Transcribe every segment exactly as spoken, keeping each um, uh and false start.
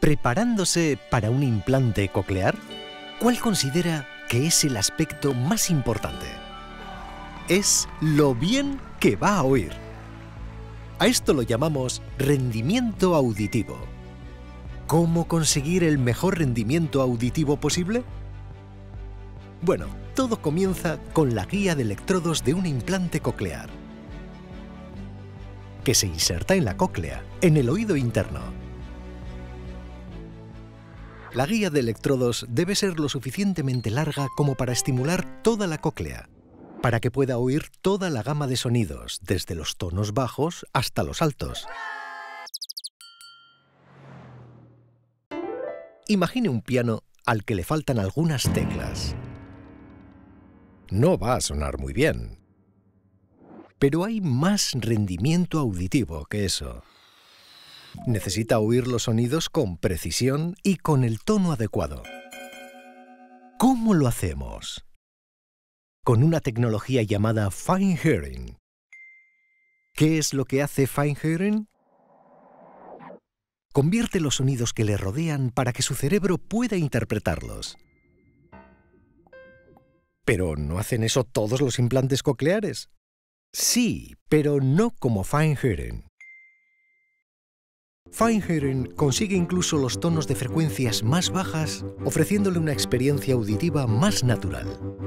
¿Preparándose para un implante coclear? ¿Cuál considera que es el aspecto más importante? Es lo bien que va a oír. A esto lo llamamos rendimiento auditivo. ¿Cómo conseguir el mejor rendimiento auditivo posible? Bueno, todo comienza con la guía de electrodos de un implante coclear, que se inserta en la cóclea, en el oído interno. La guía de electrodos debe ser lo suficientemente larga como para estimular toda la cóclea, para que pueda oír toda la gama de sonidos, desde los tonos bajos hasta los altos. Imagine un piano al que le faltan algunas teclas. No va a sonar muy bien. Pero hay más rendimiento auditivo que eso. Necesita oír los sonidos con precisión y con el tono adecuado. ¿Cómo lo hacemos? Con una tecnología llamada Fine Hearing. ¿Qué es lo que hace Fine Hearing? Convierte los sonidos que le rodean para que su cerebro pueda interpretarlos. ¿Pero no hacen eso todos los implantes cocleares? Sí, pero no como Fine Hearing. Fine Hearing consigue incluso los tonos de frecuencias más bajas, ofreciéndole una experiencia auditiva más natural.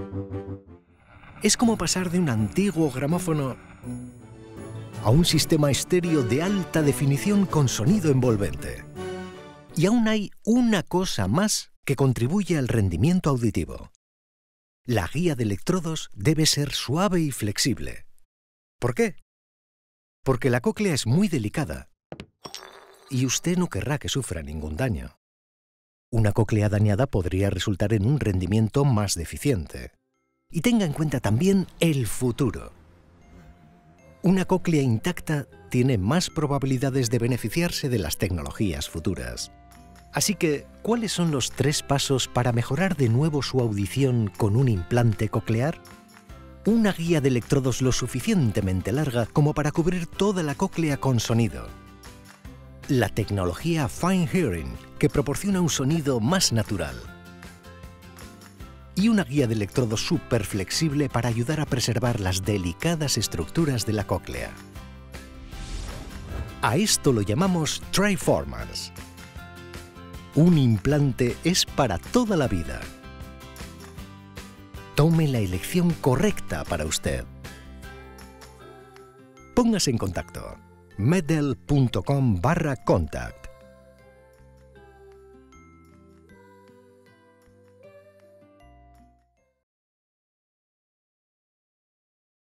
Es como pasar de un antiguo gramófono a un sistema estéreo de alta definición con sonido envolvente. Y aún hay una cosa más que contribuye al rendimiento auditivo. La guía de electrodos debe ser suave y flexible. ¿Por qué? Porque la cóclea es muy delicada y usted no querrá que sufra ningún daño. Una cóclea dañada podría resultar en un rendimiento más deficiente. Y tenga en cuenta también el futuro. Una cóclea intacta tiene más probabilidades de beneficiarse de las tecnologías futuras. Así que, ¿cuáles son los tres pasos para mejorar de nuevo su audición con un implante coclear? Una guía de electrodos lo suficientemente larga como para cubrir toda la cóclea con sonido. La tecnología Fine Hearing, que proporciona un sonido más natural. Y una guía de electrodos súper flexible para ayudar a preservar las delicadas estructuras de la cóclea. A esto lo llamamos Triformance. Un implante es para toda la vida. Tome la elección correcta para usted. Póngase en contacto. medel punto com barra contact.